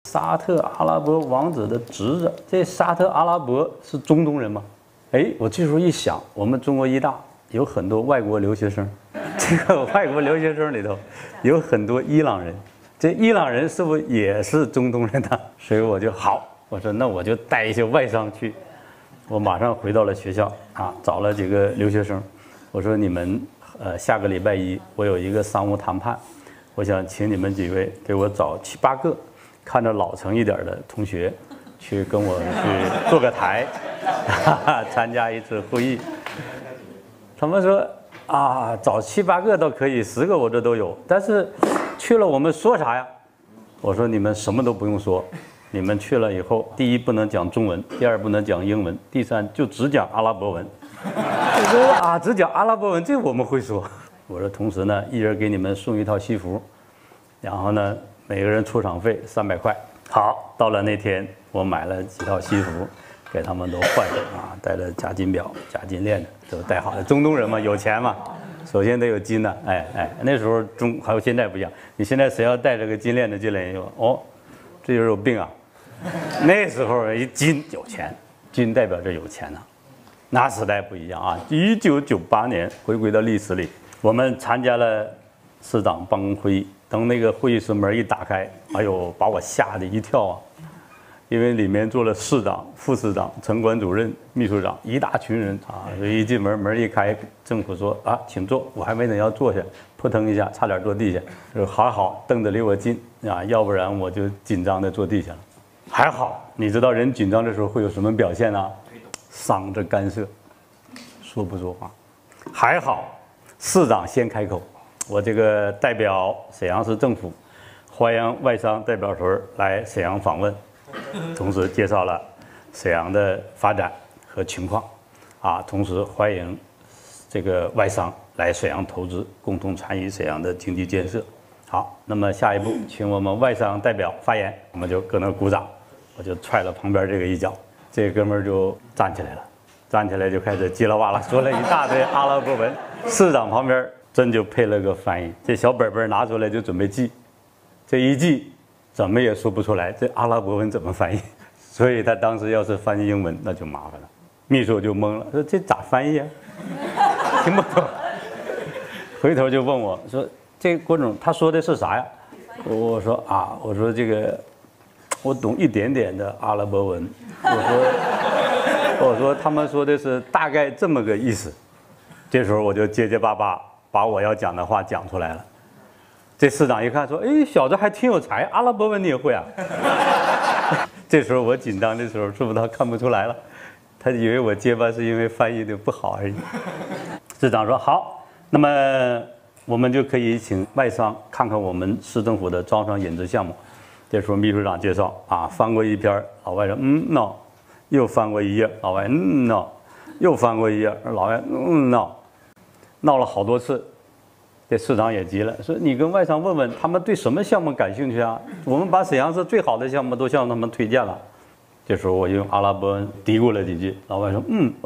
沙特阿拉伯王子的侄子，这沙特阿拉伯是中东人吗？哎，我这时候一想，我们中国医大有很多外国留学生，这个外国留学生里头有很多伊朗人，这伊朗人是不是也是中东人呢？所以我就好，我说那我就带一些外商去。我马上回到了学校啊，找了几个留学生，我说你们下个礼拜一我有一个商务谈判，我想请你们几位给我找7、8个看着老成一点的同学，去跟我去坐个台，参加一次会议。他们说啊，找7、8个倒可以，10个我这都有，但是去了我们说啥呀？我说你们什么都不用说。你们去了以后，第一不能讲中文，第二不能讲英文，第三就只讲阿拉伯文。我说啊，只讲阿拉伯文，这我们会说。我说同时呢，一人给你们送一套西服，然后呢，每个人出场费300块。好，到了那天，我买了几套西服，给他们都换上啊，戴了假金表、假金链的，都戴好了。中东人嘛，有钱嘛，首先得有金的。那时候还有现在不一样，你现在谁要戴这个金链的进来，哦，这就是有病啊。那时候一金有钱，金代表着有钱呢。那时代不一样啊！1998年回归到历史里，我们参加了市长办公会议。等那个会议室门一打开，哎呦，把我吓得一跳啊！因为里面坐了市长、副市长、城管主任、秘书长一大群人啊。所以一进门一开，政府说啊，请坐。我还没等要坐下，扑腾一下，差点坐地下。说还好凳子离我近啊，要不然我就紧张的坐地下了。还好，你知道人紧张的时候会有什么表现呢？嗓子干涩，说不出话。还好，市长先开口，我这个代表沈阳市政府，欢迎外商代表团来沈阳访问，同时介绍了沈阳的发展和情况，啊，同时欢迎这个外商来沈阳投资，共同参与沈阳的经济建设。好，那么下一步，请我们外商代表发言，我们就搁那鼓掌。我就踹了旁边这个一脚，这哥们儿就站起来了，站起来就开始叽啦哇啦说了一大堆阿拉伯文。市长旁边真就配了个翻译，这小本本拿出来就准备记，这一记怎么也说不出来，这阿拉伯文怎么翻译？所以他当时要是翻译英文那就麻烦了，秘书就懵了，说这咋翻译啊？听不懂，回头就问我说这郭总他说的是啥呀？我说啊，我说这个。我懂一点点的阿拉伯文，我说他们说的是大概这么个意思。这时候我就结结巴巴把我要讲的话讲出来了。这市长一看说：“哎，小子还挺有才，阿拉伯文你也会啊？”这时候我紧张的时候，是不是他看不出来了？他以为我结巴是因为翻译的不好而已。市长说：“好，那么我们就可以请外商看看我们市政府的招商引资项目。”这时候秘书长介绍啊，翻过一篇，老外说no， 又翻过一页，老外no， 又翻过一页，老外no， 闹了好多次。这市长也急了，说你跟外商问问他们对什么项目感兴趣啊？我们把沈阳市最好的项目都向他们推荐了。这时候我用阿拉伯文嘀咕了几句，老外说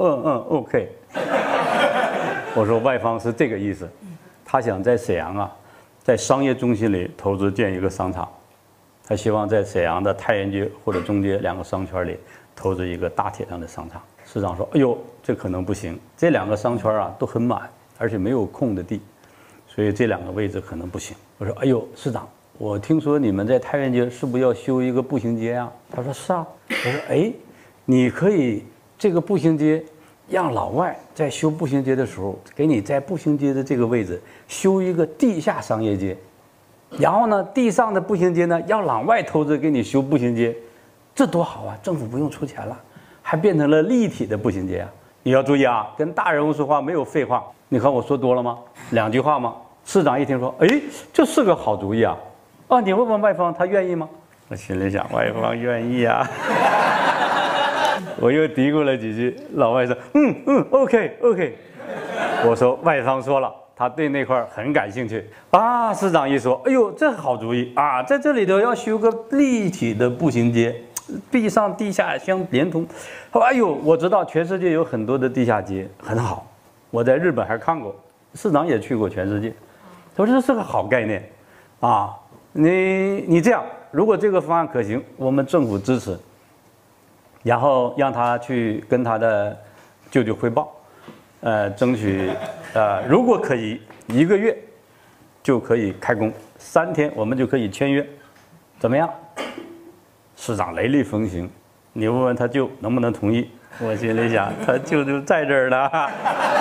OK。我说外方是这个意思，他想在沈阳啊，在商业中心里投资建一个商场。他希望在沈阳的太原街或者中街2个商圈里投资一个大体量的商场。市长说：“哎呦，这可能不行，这2个商圈啊都很满，而且没有空的地，所以这2个位置可能不行。”我说：“哎呦，市长，我听说你们在太原街是不是要修一个步行街啊？”他说：“是啊。”我说：“哎，你可以这个步行街让老外在修步行街的时候，给你在步行街的这个位置修一个地下商业街。”然后呢，地上的步行街呢，让老外投资给你修步行街，这多好啊！政府不用出钱了，还变成了立体的步行街啊！你要注意啊，跟大人物说话没有废话。你看我说多了吗？2句话吗？市长一听说，哎，这是个好主意啊！啊，你问问外方，他愿意吗？我心里想，外方愿意啊。我又嘀咕了几句，老外说，OK。我说外方说了。他对那块很感兴趣啊！市长一说，哎呦，这好主意啊！在这里头要修个立体的步行街，地上地下相连通。哎呦，我知道全世界有很多的地下街，很好。我在日本还看过，市长也去过全世界。他说这是个好概念啊！你这样， 如果这个方案可行，我们政府支持，然后让他去跟他的舅舅汇报，争取，如果可以1个月就可以开工，3天我们就可以签约，怎么样？市长雷厉风行，你问问他舅能不能同意？我心里想，他舅舅在这儿呢。